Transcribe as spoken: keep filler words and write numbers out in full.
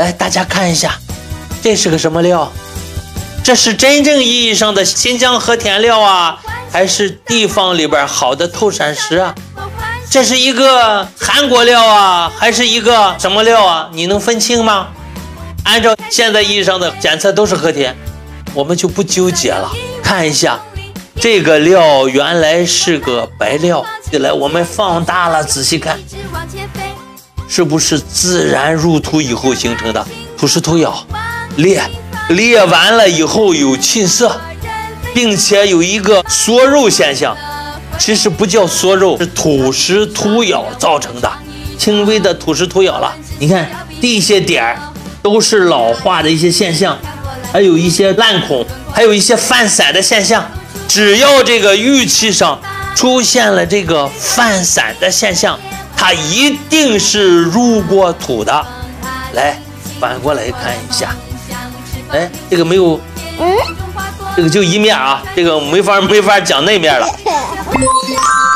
来，大家看一下，这是个什么料？这是真正意义上的新疆和田料啊，还是地方里边好的透闪石啊？这是一个韩国料啊，还是一个什么料啊？你能分清吗？按照现在意义上的检测都是和田，我们就不纠结了。看一下，这个料原来是个白料，来，我们放大了仔细看，是不是自然入土以后形成的？土石土窑裂，裂完了以后有沁色，并且有一个缩肉现象。其实不叫缩肉，是土石土窑造成的，轻微的土石土窑了。你看这些点儿都是老化的一些现象，还有一些烂孔，还有一些泛散的现象。只要这个玉器上出现了这个泛散的现象，它一定是入过土的。来，反过来看一下，哎，这个没有，嗯，这个就一面啊，这个没法没法讲那面了。